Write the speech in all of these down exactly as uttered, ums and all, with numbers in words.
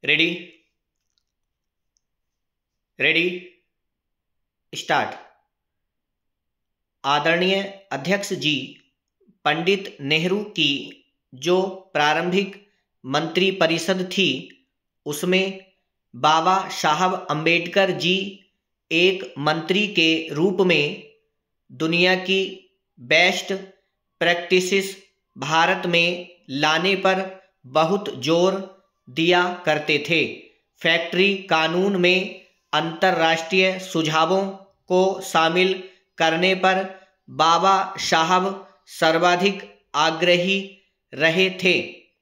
Ready ready start. आदरणीय अध्यक्ष जी, पंडित नेहरू की जो प्रारंभिक मंत्रिपरिषद थी उसमें बाबा साहब अम्बेडकर जी एक मंत्री के रूप में दुनिया की बेस्ट प्रैक्टिसेस भारत में लाने पर बहुत जोर दिया करते थे। फैक्ट्री कानून में अंतर्राष्ट्रीय सुझावों को शामिल करने पर बाबा साहब सर्वाधिक आग्रही रहे थे।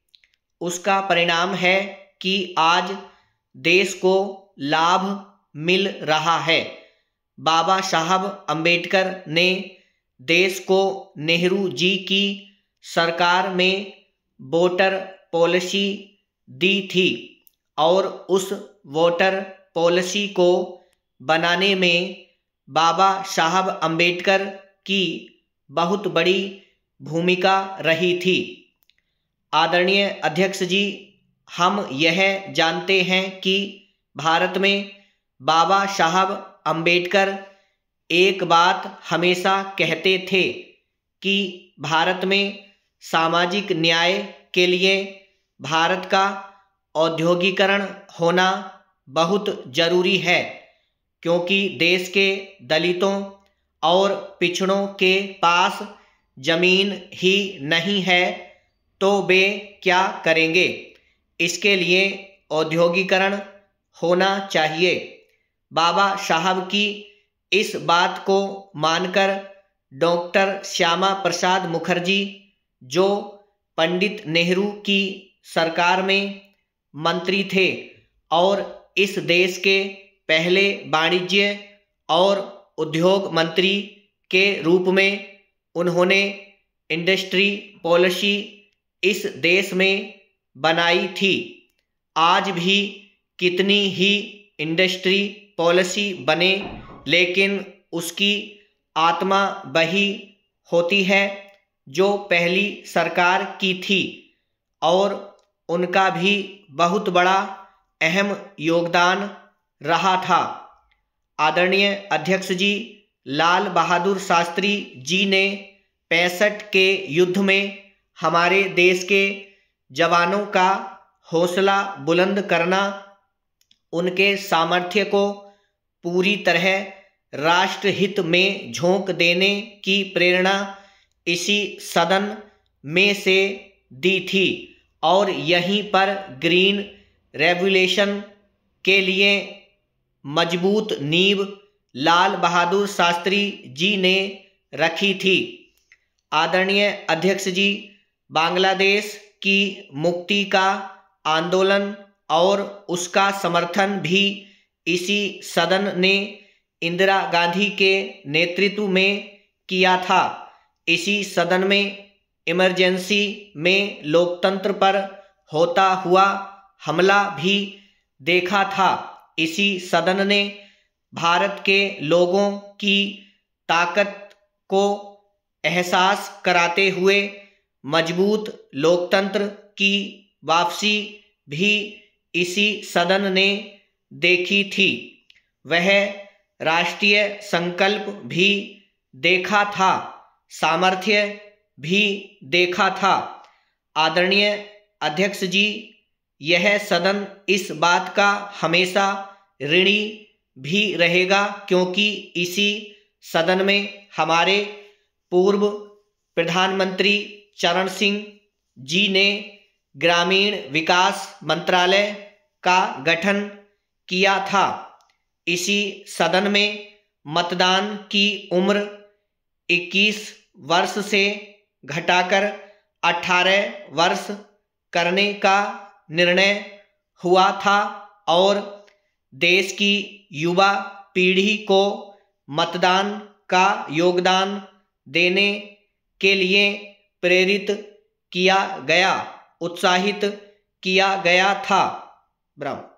उसका परिणाम है कि आज देश को लाभ मिल रहा है। बाबा साहब अम्बेडकर ने देश को नेहरू जी की सरकार में वोटर पॉलिसी दी थी और उस वोटर पॉलिसी को बनाने में बाबा साहब अम्बेडकर की बहुत बड़ी भूमिका रही थी। आदरणीय अध्यक्ष जी, हम यह जानते हैं कि भारत में बाबा साहब अम्बेडकर एक बात हमेशा कहते थे कि भारत में सामाजिक न्याय के लिए भारत का औद्योगिकरण होना बहुत जरूरी है, क्योंकि देश के दलितों और पिछड़ों के पास जमीन ही नहीं है तो वे क्या करेंगे। इसके लिए औद्योगिकरण होना चाहिए। बाबा साहब की इस बात को मानकर डॉक्टर श्यामा प्रसाद मुखर्जी, जो पंडित नेहरू की सरकार में मंत्री थे और इस देश के पहले वाणिज्य और उद्योग मंत्री के रूप में उन्होंने इंडस्ट्री पॉलिसी इस देश में बनाई थी। आज भी कितनी ही इंडस्ट्री पॉलिसी बने, लेकिन उसकी आत्मा वही होती है जो पहली सरकार की थी और उनका भी बहुत बड़ा अहम योगदान रहा था। आदरणीय अध्यक्ष जी, लाल बहादुर शास्त्री जी ने पैंसठ के युद्ध में हमारे देश के जवानों का हौसला बुलंद करना, उनके सामर्थ्य को पूरी तरह राष्ट्रहित में झोंक देने की प्रेरणा इसी सदन में से दी थी और यहीं पर ग्रीन रेवोल्यूशन के लिए मजबूत नींव लाल बहादुर शास्त्री जी ने रखी थी। आदरणीय अध्यक्ष जी, बांग्लादेश की मुक्ति का आंदोलन और उसका समर्थन भी इसी सदन ने इंदिरा गांधी के नेतृत्व में किया था। इसी सदन में इमरजेंसी में लोकतंत्र पर होता हुआ हमला भी देखा था। इसी सदन ने भारत के लोगों की ताकत को एहसास कराते हुए मजबूत लोकतंत्र की वापसी भी इसी सदन ने देखी थी। वह राष्ट्रीय संकल्प भी देखा था, सामर्थ्य भी देखा था। आदरणीय अध्यक्ष जी, यह सदन इस बात का हमेशा ऋणी भी रहेगा, क्योंकि इसी सदन में हमारे पूर्व प्रधानमंत्री चरण सिंह जी ने ग्रामीण विकास मंत्रालय का गठन किया था। इसी सदन में मतदान की उम्र इक्कीस वर्ष से घटाकर अठारह वर्ष करने का निर्णय हुआ था और देश की युवा पीढ़ी को मतदान का योगदान देने के लिए प्रेरित किया गया, उत्साहित किया गया था। ब्रावो।